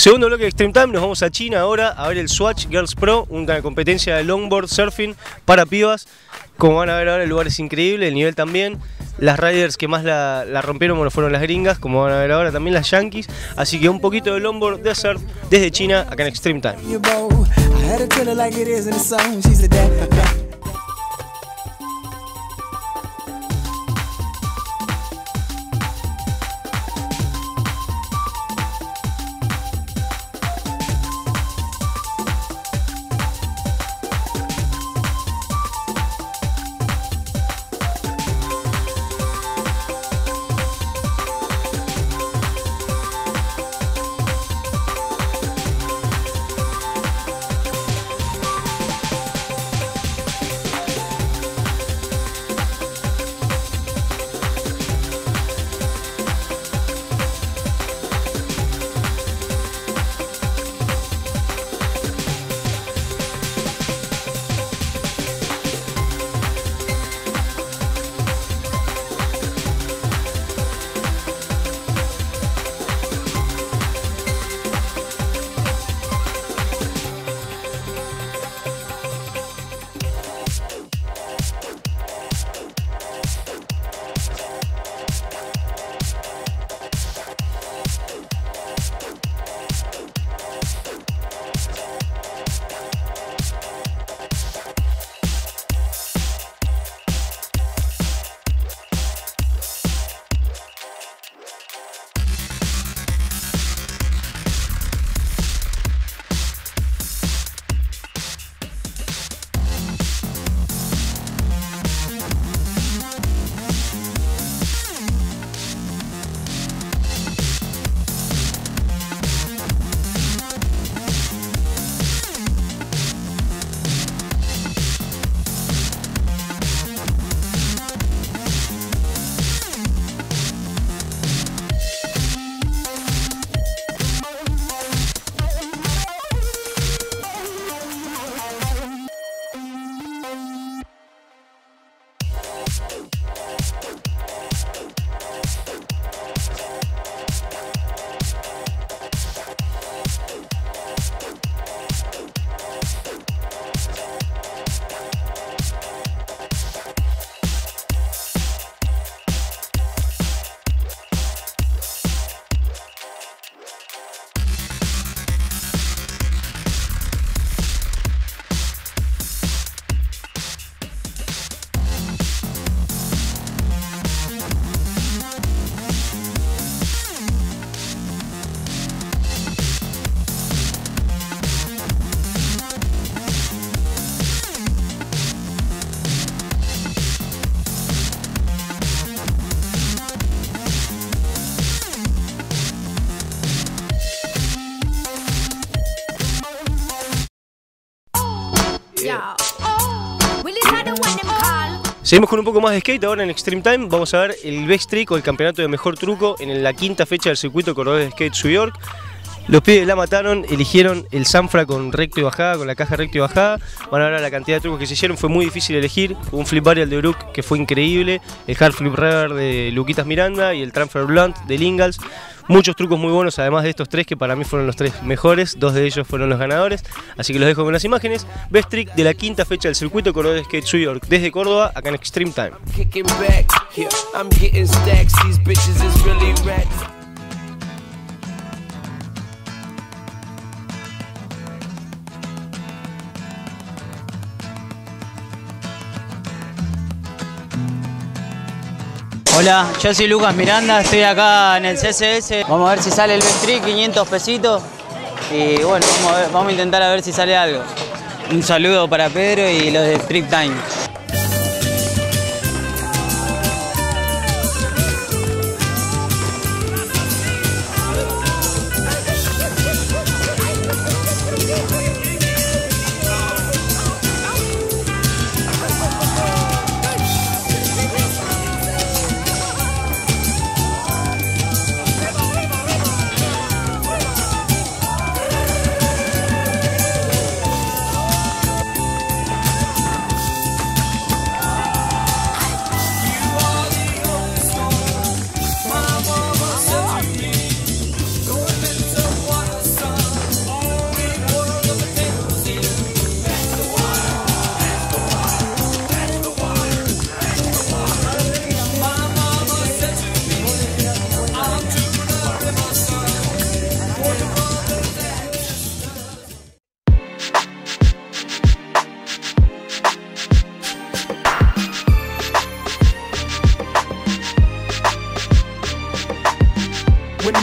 Segundo bloque de Extreme Time, nos vamos a China ahora a ver el Swatch Girls Pro, una competencia de longboard surfing para pibas. Como van a ver ahora, el lugar es increíble, el nivel también. Las riders que más la rompieron, bueno, fueron las gringas, como van a ver ahora también las yankees. Así que un poquito de longboard de surf desde China acá en Extreme Time. Seguimos con un poco más de skate ahora en Extreme Time. Vamos a ver el Best Trick o el campeonato de mejor truco en la quinta fecha del circuito cordobés de skate New York. Los pibes la mataron, eligieron el Sanfra con recto y bajada, con la caja recto y bajada. Van a ver la cantidad de trucos que se hicieron, fue muy difícil elegir. Un flip varial de Brook que fue increíble, el hard flip rever de Luquitas Miranda y el transfer blunt de Lingals. Muchos trucos muy buenos, además de estos tres que para mí fueron los tres mejores, dos de ellos fueron los ganadores. Así que los dejo con las imágenes. Best Trick de la quinta fecha del circuito cordobés de skate New York desde Córdoba, acá en Extreme Time. Hola, yo soy Lucas Miranda, estoy acá en el CSS. Vamos a ver si sale el Best Trick, 500 pesitos. Y bueno, vamos a intentar a ver si sale algo. Un saludo para Pedro y los de Extreme Time.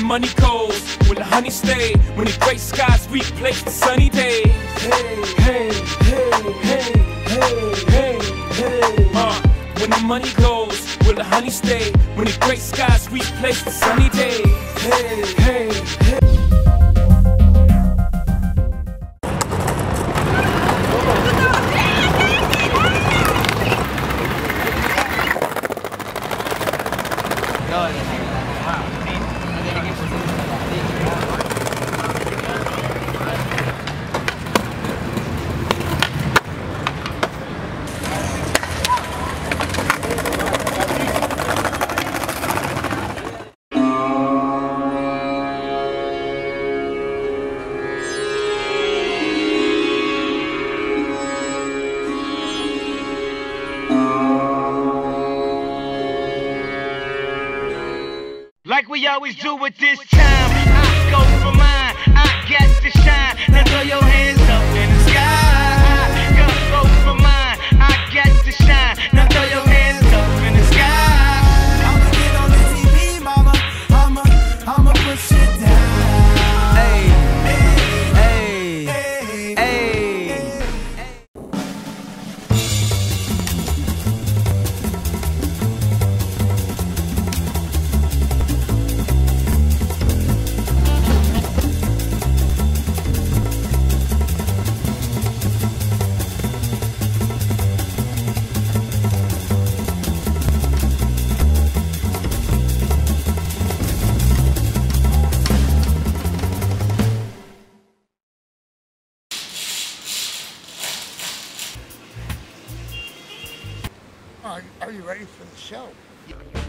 money goes, will the honey stay? When the gray skies replace the sunny days. Hey, hey, hey, hey, hey, hey, hey. When the money goes, will the honey stay? When the gray skies replace the sunny days. Hey, hey, hey. Like we always do at this time, I go for mine, I get to shine. Now throw your hands up in the sky. I go for mine, I get to shine. Now throw your hands up in the sky. I'ma get on the TV, mama. I'ma push it down. Hey, hey, Hey, hey. Are you ready for the show?